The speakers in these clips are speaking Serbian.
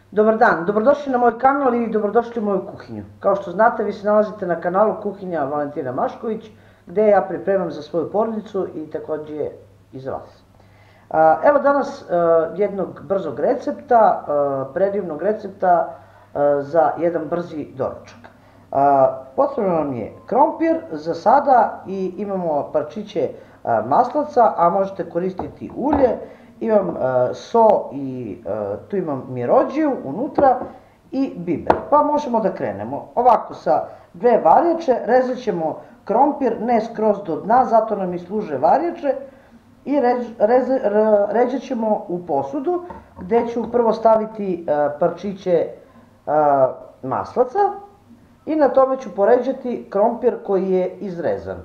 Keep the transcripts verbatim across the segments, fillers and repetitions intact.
Dobar dan, dobrodošli na moj kanal i dobrodošli u moju kuhinju. Kao što znate, vi se nalazite na kanalu Kuhinja Valentina Mašković, gde ja pripremam za svoju porodicu i takođe i za vas. Evo danas jednog brzog recepta, predivnog recepta za jedan brzi doručak. Potrebno nam je krompir za sada i imamo parčiće maslaca, a možete koristiti ulje. Imam so i tu imam mirođiju unutra i biber. Pa možemo da krenemo. Ovako, sa dve varjače rezat ćemo krompir ne skroz do dna, zato nam i služe varjače. I ređat ćemo u posudu, gde ću prvo staviti parčiće maslaca i na tome ću poređati krompir koji je izrezan.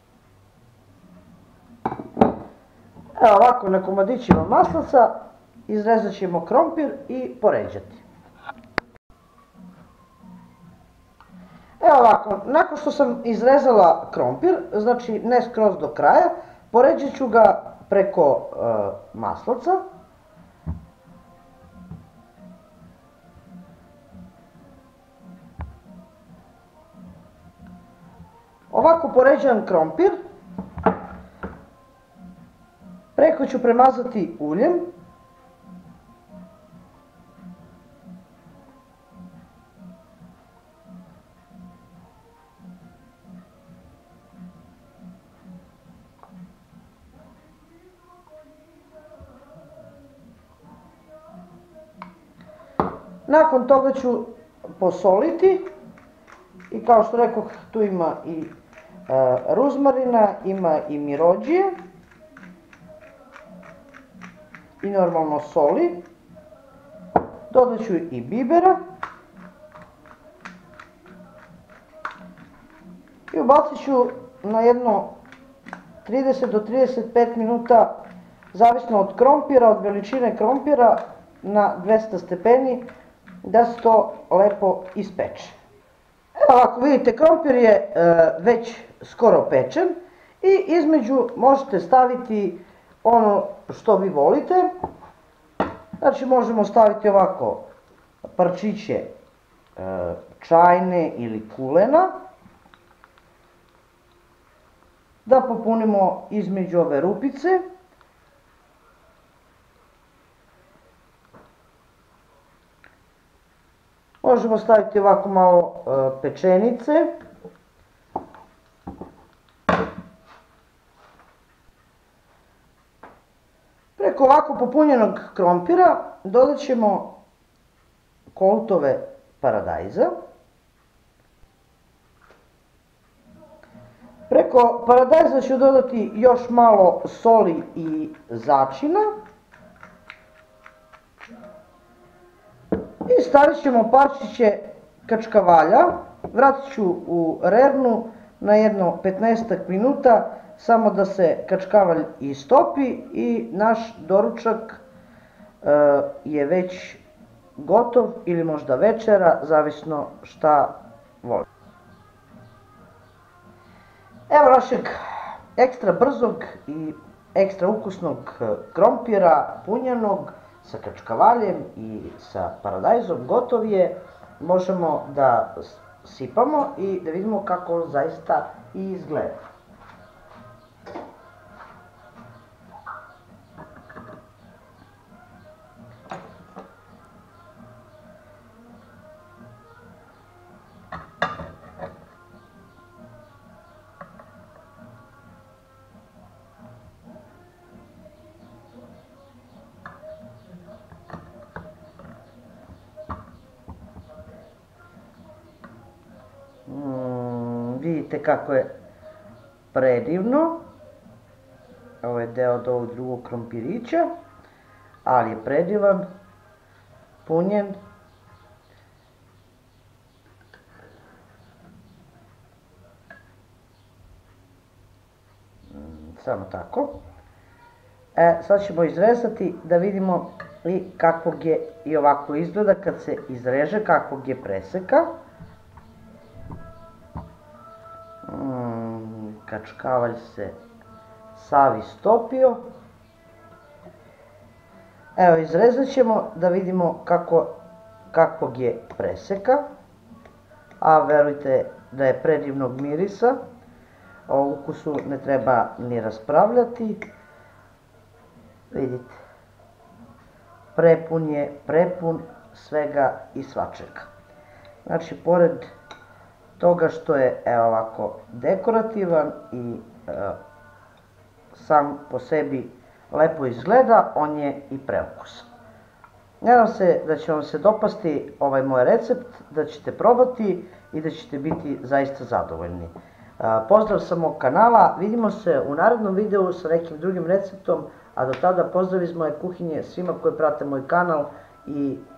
Evo ovako, na komadićima maslaca izrezat ćemo krompir i poređati. Evo ovako, nakon što sam izrezala krompir, znači ne skroz do kraja, poređat ću ga preko maslaca. Ovako poređan krompir preko ću premazati uljem. Nakon toga ću posoliti i kao što rekoh, tu ima i ruzmarina, ima i mirođije i normalno soli. Dodat ću i bibera i ubacit ću na jedno trideset do trideset pet minuta, zavisno od krompira, od veličine krompira, na dvesta stepeni, da se to lepo ispeče. Evo ovako, vidite, krompir je već skoro pečen i između možete staviti ono što vi volite. Znači možemo staviti ovako parčiće čajne ili kulena, da popunimo između ove rupice. Možemo staviti ovako malo pečenice. Preko ovako popunjenog krompira dodat ćemo koltove paradajza. Preko paradajza ću dodati još malo soli i začina. I stavit ćemo parčiće kačkavalja. Vratit ću u rernu na jedno petnaestak minuta, samo da se kačkavalj istopi i naš doručak je već gotov, ili možda večera, zavisno šta volite. Evo našeg ekstra brzog i ekstra ukusnog krompira, punjenog, sa kačkavaljem i sa paradajzom. Gotov je. Možemo da sipamo i da vidimo kako on zaista i izgleda. Vidite kako je predivno. Ovo je deo od ovog drugog krompirića, ali je predivan, punjen. Samo tako. E, sad ćemo izrezati da vidimo i kakvog je, i ovako izgleda kad se izreže, kakvog je preseka. Kačkavalj se sav istopio. Evo, izrezat ćemo da vidimo kako kakvog je preseka, a verujte da je predivnog mirisa. O ukusu ne treba ni raspravljati. Vidite, prepun je, prepun svega i svačega. Znači, pored toga što je, evo ovako, dekorativan i e, sam po sebi lepo izgleda, on je i preukusan. Nadam se da će vam se dopasti ovaj moj recept, da ćete probati i da ćete biti zaista zadovoljni. Pozdrav sa mog kanala, vidimo se u narednom videu sa nekim drugim receptom, a do tada pozdrav iz moje kuhinje svima koji prate moj kanal i